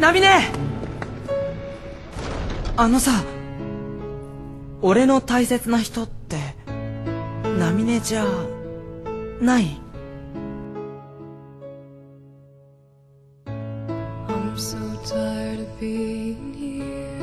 ナミネ、あのさ、俺の大切な人ってナミネじゃない？ I'm so tired of being here,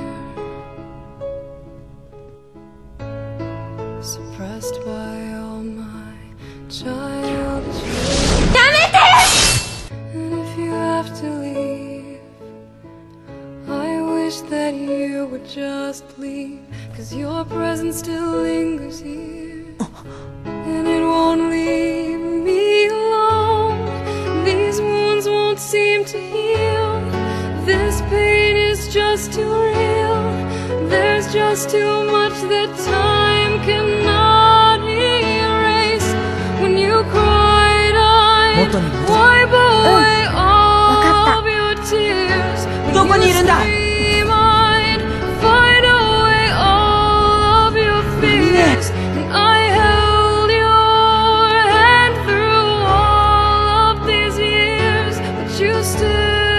suppressed by all my childish dreams. やめて！ And if you have to leave, I wish that you would just leave, 'cause your presence still lingers here, and it won't leave me alone. These wounds won't seem to heal. This pain is just too real. There's just too much that time cannot erase. When you cried, I wipe away all of your tears. どこにいるんだ？ I'd fight away all of your fears. And I held your hand through all of these years, but you still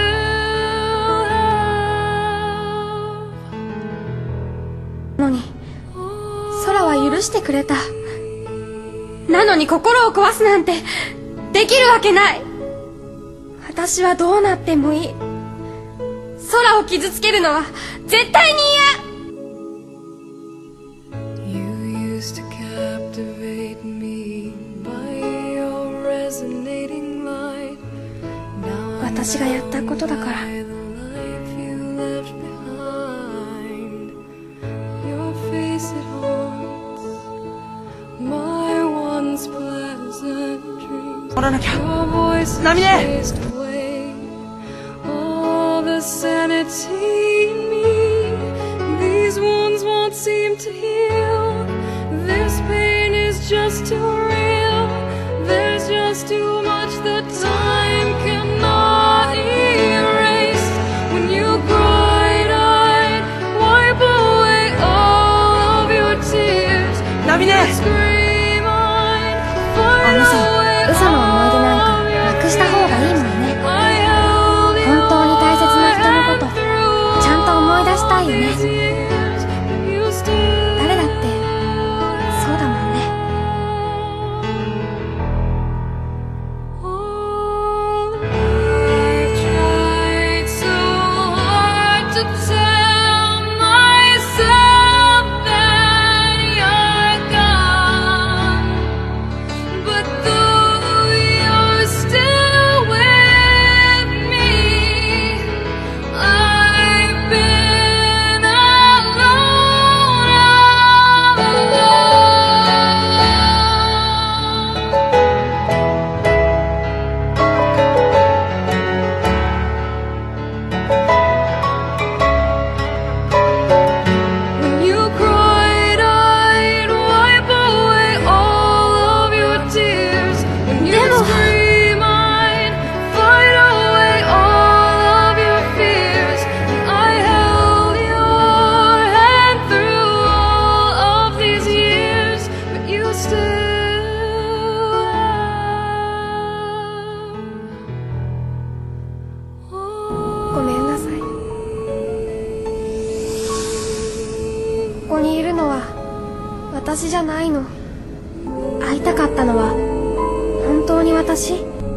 have. のに、空は許してくれた。なのに心を壊すなんてできるわけない。私はどうなってもいい。空を傷つけるのは絶対に嫌。 You used to captivate me by your resonating light. Now 私がやったことだから。 I'm the life you left behind. Your face it haunts my once pleasant dreams. 乗らなきゃ。 Your voice ナミネ！ chased away all the sanity in me. These wounds won't seem to heal. This pain is just too real. There's just too much that time cannot erase. When you cried, I'd wipe away all of your tears. ナミネ！ Scream, I'd あ fight のさ、 away 嘘の思い出なんか all of your なくした方がいいもんね。 I held 本当に大切な人のこと through ちゃんと思い出したいよ these ね。 years, but you still 誰だってそうだもんね。 Oh, I tried so hard to tell myself that you're gone, but though you're still with me, I've been alone all along. When you cried, I'd wipe away all of your tears. When you scream, I'd fight away all of your fears. And I held your hand through all of these years, but you still have. ごめんなさい。ここにいるのは私じゃないの。会いたかったのは本当に私。